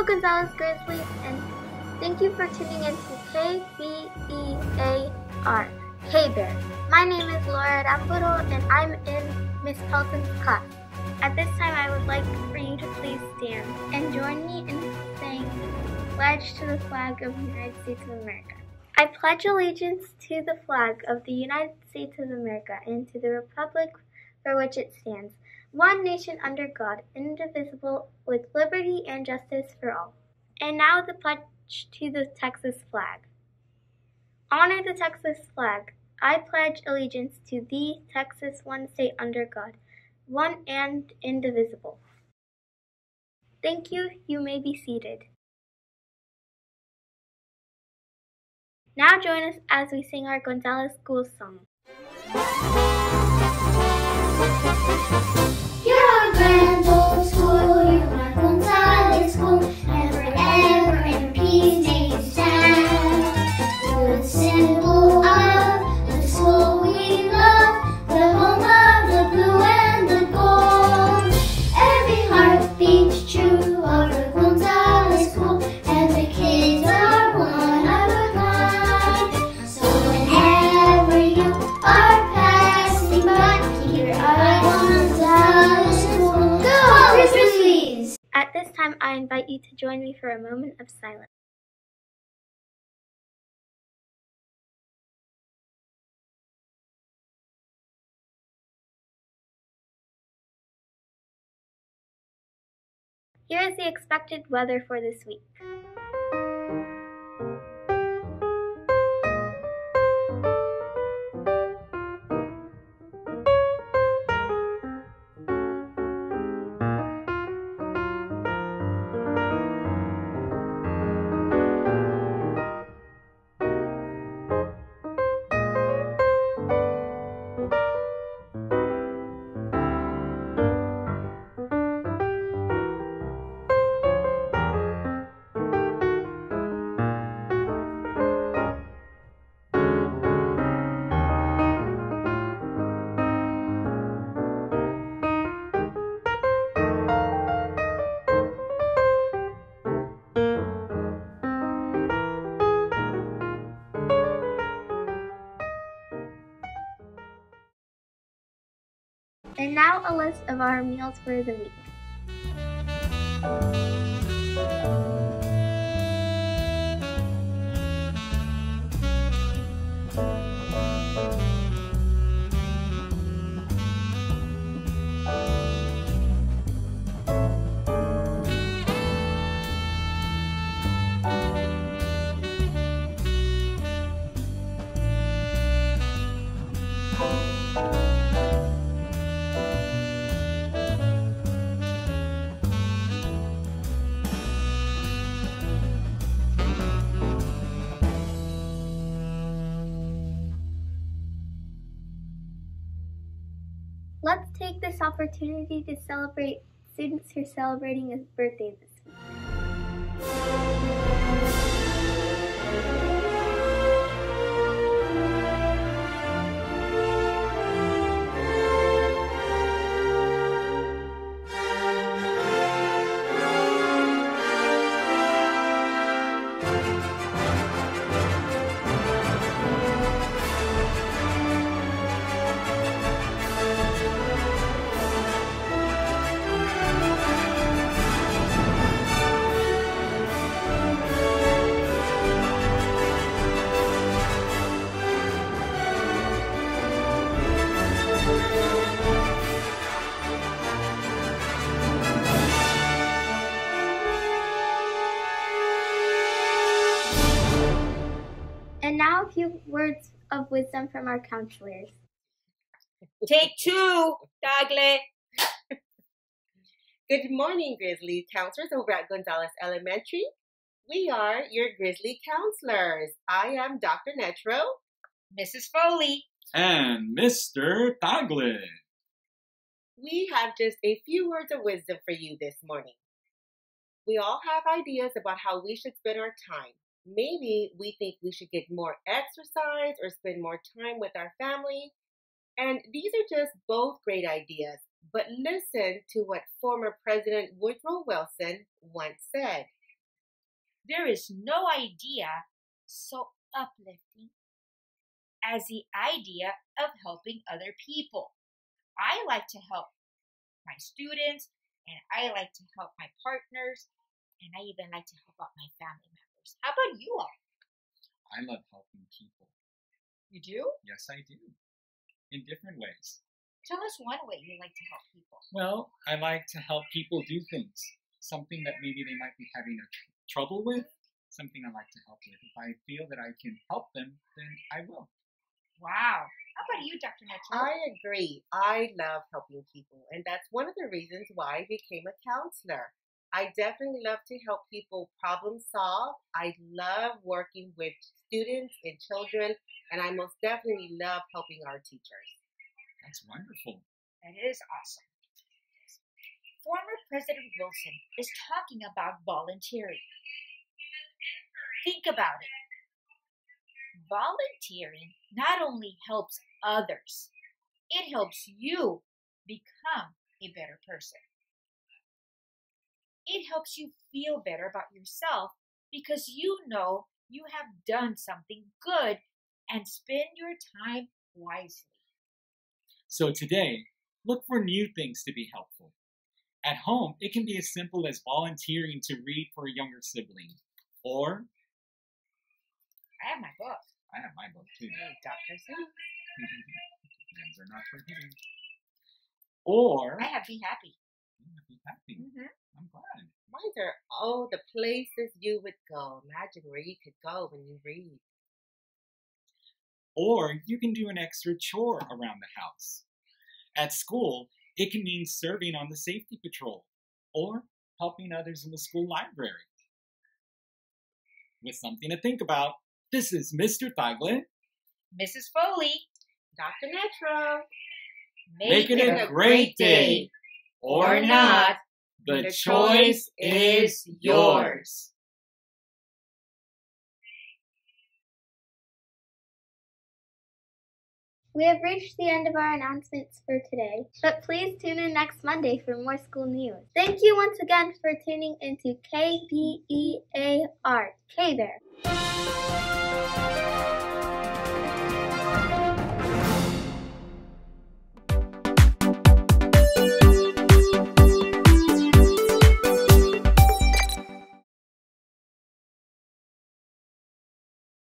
Gonzales Grizzlies, and thank you for tuning in to KBEAR, K-Bear. My name is Laura Rapuro, and I'm in Miss Pelton's class. At this time, I would like for you to please stand and join me in saying pledge to the flag of the United States of America. I pledge allegiance to the flag of the United States of America and to the republic for which it stands, one nation under God, indivisible, with liberty and justice for all. And now the pledge to the Texas flag. Honor the Texas flag. I pledge allegiance to the Texas, one state under God, one and indivisible. Thank you. You may be seated. Now join us as we sing our Gonzales School song. You're a grand old school, you're my Gonzales School, and forever in peace may you stand. You're the symbol of the school we love, the home of the blue and the gold. Every heart beats true of our Gonzales School, and the kids are one of a kind. So whenever you are passing by, keep your eye on Gonzales School. Go Grizzlies! At this time, I invite you to join me for a moment of silence. Here is the expected weather for this week. And now a list of our meals for the week. Let's take this opportunity to celebrate students who are celebrating a birthday this week. And now a few words of wisdom from our counselors. Take two, Tagle. Good morning, Grizzly counselors over at Gonzales Elementary. We are your Grizzly counselors. I am Dr. Netro, Mrs. Foley, and Mr. Tagle. We have just a few words of wisdom for you this morning. We all have ideas about how we should spend our time. Maybe we think we should get more exercise or spend more time with our family. And these are just both great ideas. But listen to what former President Woodrow Wilson once said. There is no idea so uplifting as the idea of helping other people. I like to help my students, and I like to help my partners, and I even like to help out my family members. How about you all? I love helping people. You do? Yes, I do. In different ways. Tell us one way you like to help people. Well, I like to help people do things. Something that maybe they might be having trouble with. Something I like to help with. If I feel that I can help them, then I will. Wow. How about you, Dr. Metro? I agree. I love helping people, and that's one of the reasons why I became a counselor. I definitely love to help people problem solve. I love working with students and children, and I most definitely love helping our teachers. That's wonderful. That is awesome. Former President Wilson is talking about volunteering. Think about it. Volunteering not only helps others, it helps you become a better person. It helps you feel better about yourself because you know you have done something good and spend your time wisely. So today, look for new things to be helpful. At home, it can be as simple as volunteering to read for a younger sibling. Or, I have my book. I have my book too. Dr. Seuss. Hands are not forgetting. Or, I have Be Happy. be happy. I'm glad. Mine are, the places you would go. Imagine where you could go when you read. Or you can do an extra chore around the house. At school, it can mean serving on the safety patrol or helping others in the school library. With something to think about, this is Mr. Tagle. Mrs. Foley. Dr. Metro. Make it a great day. Or not, the choice is yours. We have reached the end of our announcements for today, but please tune in next Monday for more school news. Thank you once again for tuning into KBEAR, K-Bear.